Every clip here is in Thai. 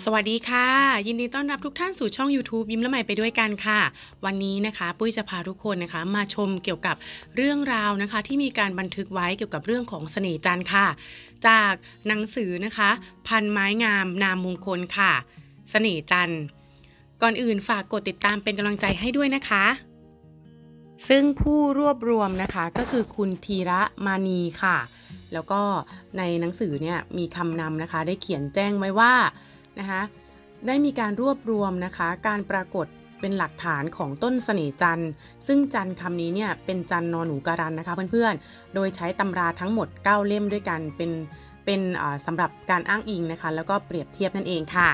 สวัสดีค่ะยินดีต้อนรับทุกท่านสู่ช่อง YouTube ยิ้มและใหม่ไปด้วยกันค่ะวันนี้นะคะปุ้ยจะพาทุกคนนะคะมาชมเกี่ยวกับเรื่องราวนะคะที่มีการบันทึกไว้เกี่ยวกับเรื่องของเสน่ห์จันทร์ค่ะจากหนังสือนะคะพันไม้งามนามมงคลค่ะเสน่ห์จันทร์ก่อนอื่นฝากกดติดตามเป็นกำลังใจให้ด้วยนะคะซึ่งผู้รวบรวมนะคะก็คือคุณธีระมานีค่ะแล้วก็ในหนังสือเนี่ยมีคำนำนะคะได้เขียนแจ้งไว้ว่านะคะได้มีการรวบรวมนะคะการปรากฏเป็นหลักฐานของต้นเสน่ห์จันทร์ซึ่งจันทร์คำนี้เนี่ยเป็นจันทร์นอหนูการันนะคะเพื่อนๆโดยใช้ตำราทั้งหมด9เล่มด้วยกันเป็นสำหรับการอ้างอิงนะคะแล้วก็เปรียบเทียบนั่นเองค่ะ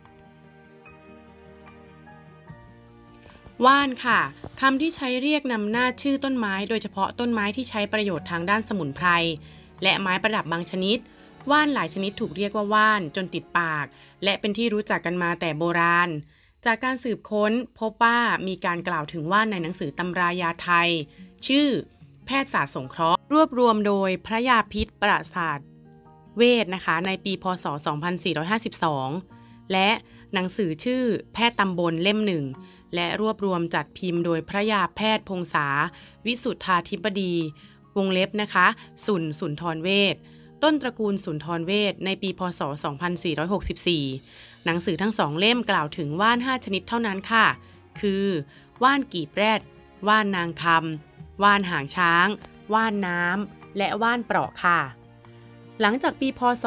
ว่านค่ะคำที่ใช้เรียกนำหน้าชื่อต้นไม้โดยเฉพาะต้นไม้ที่ใช้ประโยชน์ทางด้านสมุนไพรและไม้ประดับบางชนิดว่านหลายชนิดถูกเรียกว่าว่านจนติดปากและเป็นที่รู้จักกันมาแต่โบราณจากการสืบค้นพบว่ามีการกล่าวถึงว่านในหนังสือตำรายาไทยชื่อแพทยศาสตร์สงเคราะห์รวบรวมโดยพระยาพิษปราศาสตร์เวทนะคะในปีพ.ศ. 2452และหนังสือชื่อแพทย์ตำบลเล่มหนึ่งและรวบรวมจัดพิมพ์โดยพระยาแพทย์พงษาวิสุทธาธิบดีวงเล็บนะคะสุนทรเวชต้นตระกูลสุนทรเวชในปีพ.ศ. 2464หนังสือทั้ง2เล่มกล่าวถึงว่าน5ชนิดเท่านั้นค่ะคือว่านกีบแรดว่านนางคำว่านหางช้างว่านน้ำและว่านเปราะค่ะหลังจากปีพ.ศ.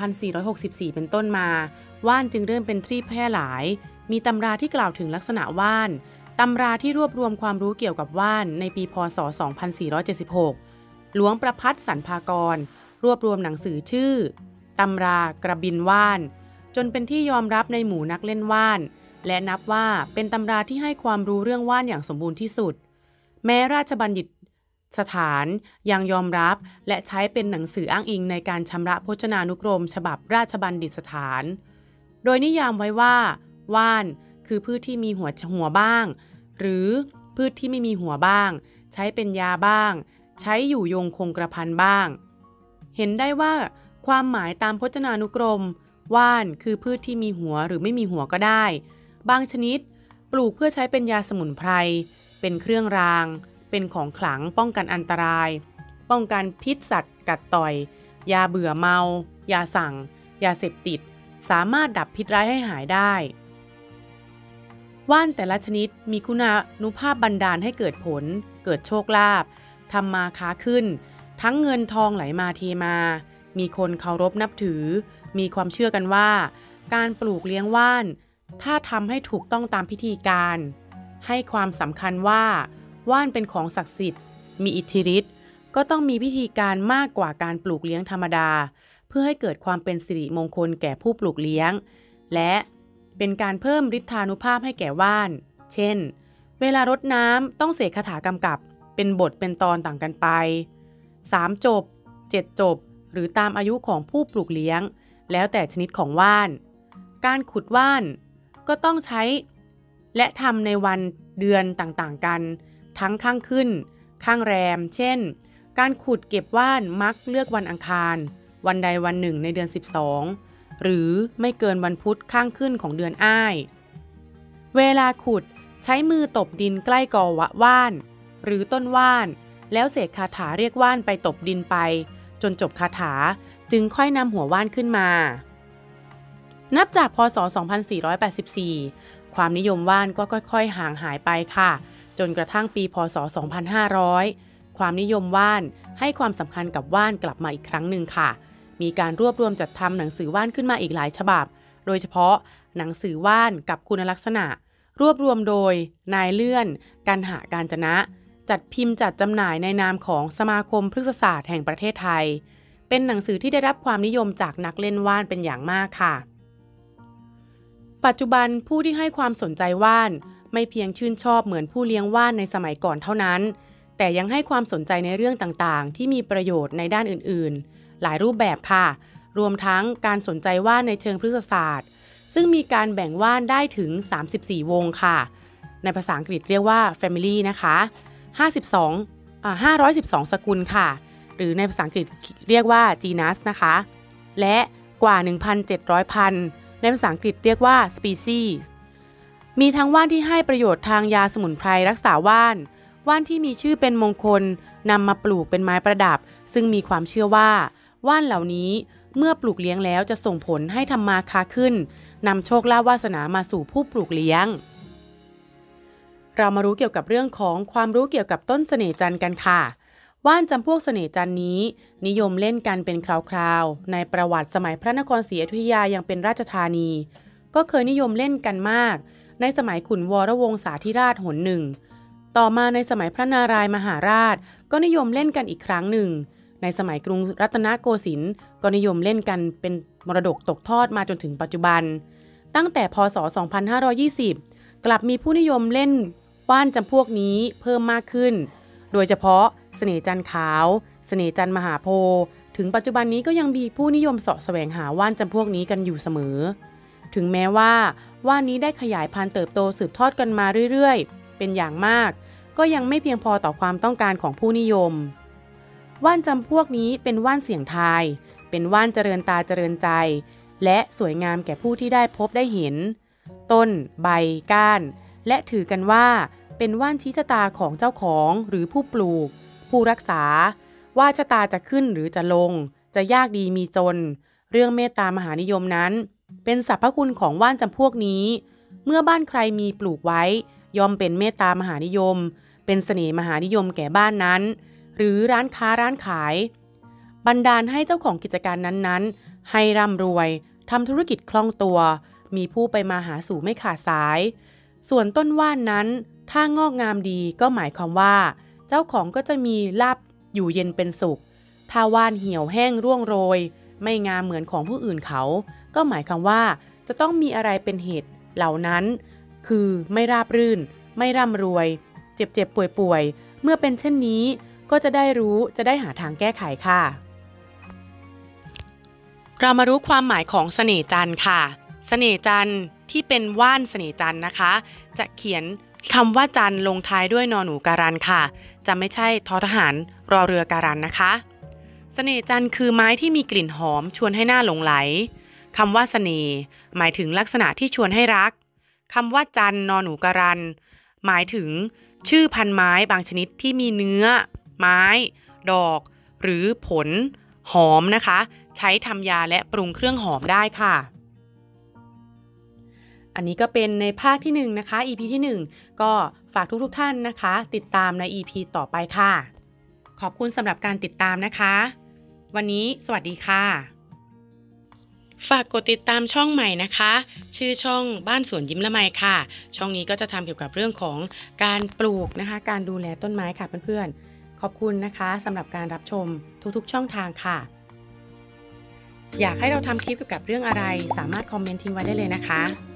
2464เป็นต้นมาว่านจึงเริ่มเป็นที่แพร่หลายมีตำราที่กล่าวถึงลักษณะว่านตำราที่รวบรวมความรู้เกี่ยวกับว่านในปีพ.ศ. 2476หลวงประภัสสรรพากรรวบรวมหนังสือชื่อตำรากระบินว่านจนเป็นที่ยอมรับในหมู่นักเล่นว่านและนับว่าเป็นตำราที่ให้ความรู้เรื่องว่านอย่างสมบูรณ์ที่สุดแม้ราชบัณฑิตสถานยังยอมรับและใช้เป็นหนังสืออ้างอิงในการชำระพจนานุกรมฉบับราชบัณฑิตสถานโดยนิยามไว้ว่าว่านคือพืชที่มีหัวบ้างหรือพืชที่ไม่มีหัวบ้างใช้เป็นยาบ้างใช้อยู่ยงคงกระพันบ้างเห็นได้ว่าความหมายตามพจนานุกรมว่านคือพืชที่มีหัวหรือไม่มีหัวก็ได้บางชนิดปลูกเพื่อใช้เป็นยาสมุนไพรเป็นเครื่องรางเป็นของขลังป้องกันอันตรายป้องกันพิษสัตว์กัดต่อยยาเบื่อเมายาสั่งยาเสพติดสามารถดับพิษร้ายให้หายได้ว่านแต่ละชนิดมีคุณานุภาพบันดาลให้เกิดผลเกิดโชคลาภทำมาค้าขึ้นทั้งเงินทองไหลมาเทมามีคนเคารพนับถือมีความเชื่อกันว่าการปลูกเลี้ยงว่านถ้าทำให้ถูกต้องตามพิธีการให้ความสำคัญว่าว่านเป็นของศักดิ์สิทธิ์มีอิทธิฤทธิ์ก็ต้องมีพิธีการมากกว่าการปลูกเลี้ยงธรรมดาเพื่อให้เกิดความเป็นสิริมงคลแก่ผู้ปลูกเลี้ยงและเป็นการเพิ่มฤทธานุภาพให้แก่ว่านเช่นเวลารดน้ำต้องเสกคาถากำกับเป็นบทเป็นตอนต่างกันไป3 จบ7 จบหรือตามอายุของผู้ปลูกเลี้ยงแล้วแต่ชนิดของว่านการขุดว่านก็ต้องใช้และทำในวันเดือนต่างๆกันทั้งข้างขึ้นข้างแรมเช่นการขุดเก็บว่านมักเลือกวันอังคารวันใดวันหนึ่งในเดือน12หรือไม่เกินวันพุธข้างขึ้นของเดือนอ้ายเวลาขุดใช้มือตบดินใกล้กอว่านหรือต้นว่านแล้วเสกคาถาเรียกว่านไปตบดินไปจนจบคาถาจึงค่อยนำหัวว่านขึ้นมานับจากพ.ศ. 2484ความนิยมว่านก็ค่อยๆห่างหายไปค่ะจนกระทั่งปีพ.ศ. 2500ความนิยมว่านให้ความสำคัญกับว่านกลับมาอีกครั้งหนึ่งค่ะมีการรวบรวมจัดทำหนังสือว่านขึ้นมาอีกหลายฉบับโดยเฉพาะหนังสือว่านกับคุณลักษณะรวบรวมโดยนายเลื่อนกันหกาญจนะจัดพิมพ์จัดจำหน่ายในนามของสมาคมพฤกษศาสตร์แห่งประเทศไทยเป็นหนังสือที่ได้รับความนิยมจากนักเล่นว่านเป็นอย่างมากค่ะปัจจุบันผู้ที่ให้ความสนใจว่านไม่เพียงชื่นชอบเหมือนผู้เลี้ยงว่านในสมัยก่อนเท่านั้นแต่ยังให้ความสนใจในเรื่องต่างๆที่มีประโยชน์ในด้านอื่นๆหลายรูปแบบค่ะรวมทั้งการสนใจว่านในเชิงพฤกษศาสตร์ซึ่งมีการแบ่งว่านได้ถึง34วงค่ะในภาษาอังกฤษเรียกว่า family นะคะ512สกุลค่ะหรือในภาษาอังกฤษเรียกว่า genus นะคะและกว่า 1,700 พันในภาษาอังกฤษเรียกว่า species มีทั้งว่านที่ให้ประโยชน์ทางยาสมุนไพรรักษาว่านที่มีชื่อเป็นมงคลนำมาปลูกเป็นไม้ประดับซึ่งมีความเชื่อว่าว่านเหล่านี้เมื่อปลูกเลี้ยงแล้วจะส่งผลให้ทำมาค้าขึ้นนำโชคลาภวาสนามาสู่ผู้ปลูกเลี้ยงเรามารู้เกี่ยวกับเรื่องของความรู้เกี่ยวกับต้นเสน่ห์จันทร์กันค่ะว่านจำพวกเสน่ห์จันทร์นี้นิยมเล่นกันเป็นคราวๆในประวัติสมัยพระนครศรีอยุธยายังเป็นราชธานีก็เคยนิยมเล่นกันมากในสมัยขุนวรวงศาธิราชหนหนึ่งต่อมาในสมัยพระนารายมหาราชก็นิยมเล่นกันอีกครั้งหนึ่งในสมัยกรุงรัตนโกสินทร์ก็นิยมเล่นกันเป็นมรดกตกทอดมาจนถึงปัจจุบันตั้งแต่พ.ศ. 2520 กลับมีผู้นิยมเล่นว่านจำพวกนี้เพิ่มมากขึ้นโดยเฉพาะเสน่ห์จันทร์ขาวเสน่ห์จันทร์มหาโพธิ์ถึงปัจจุบันนี้ก็ยังมีผู้นิยมเสาะแสวงหาว่านจำพวกนี้กันอยู่เสมอถึงแม้ว่าว่านนี้ได้ขยายพันธุ์เติบโตสืบทอดกันมาเรื่อยๆเป็นอย่างมากก็ยังไม่เพียงพอต่อความต้องการของผู้นิยมว่านจำพวกนี้เป็นว่านเสียงทายเป็นว่านเจริญตาเจริญใจและสวยงามแก่ผู้ที่ได้พบได้เห็นต้นใบก้านและถือกันว่าเป็นว่านชี้ชะตาของเจ้าของหรือผู้ปลูกผู้รักษาว่าชะตาจะขึ้นหรือจะลงจะยากดีมีจนเรื่องเมตตามหานิยมนั้นเป็นสรรพคุณของว่านจำพวกนี้เมื่อบ้านใครมีปลูกไว้ย่อมเป็นเมตตามหานิยมเป็นเสน่ห์มหานิยมแก่บ้านนั้นหรือร้านค้าร้านขายบันดาลให้เจ้าของกิจการนั้นๆให้ร่ำรวยทำธุรกิจคล่องตัวมีผู้ไปมาหาสู่ไม่ขาดสายส่วนต้นว่านนั้นถ้างอกงามดีก็หมายความว่าเจ้าของก็จะมีลาภอยู่เย็นเป็นสุขถ้าว่านเหี่ยวแห้งร่วงโรยไม่งามเหมือนของผู้อื่นเขาก็หมายความว่าจะต้องมีอะไรเป็นเหตุเหล่านั้นคือไม่ราบรื่นไม่ร่ำรวยเจ็บป่วยเมื่อเป็นเช่นนี้ก็จะได้รู้จะได้หาทางแก้ไขค่ะเรามารู้ความหมายของเสน่ห์จันทร์ค่ะเสน่ห์จันทร์ที่เป็นว่านเสน่ห์จันทร์นะคะจะเขียนคำว่าจันทร์ลงท้ายด้วยนอหนูการันค่ะจะไม่ใช่ทอทหารรอเรือการันนะคะเสน่ห์จันทร์คือไม้ที่มีกลิ่นหอมชวนให้หน้าหลงไหลคำว่าเสน่ห์หมายถึงลักษณะที่ชวนให้รักคำว่าจันทร์นอหนูการันหมายถึงชื่อพันไม้บางชนิดที่มีเนื้อไม้ดอกหรือผลหอมนะคะใช้ทำยาและปรุงเครื่องหอมได้ค่ะอันนี้ก็เป็นในภาคที่1นะคะ EP ที่1ก็ฝากทุกท่านนะคะติดตามใน EP ต่อไปค่ะขอบคุณสำหรับการติดตามนะคะวันนี้สวัสดีค่ะฝากกดติดตามช่องใหม่นะคะชื่อช่องบ้านสวนยิ้มละไมค่ะช่องนี้ก็จะทำเกี่ยวกับเรื่องของการปลูกนะคะการดูแลต้นไม้ค่ะเพื่อนๆขอบคุณนะคะสำหรับการรับชมทุกๆช่องทางค่ะอยากให้เราทำคลิปเกี่ยวกับเรื่องอะไรสามารถคอมเมนต์ทิ้งไว้ได้เลยนะคะ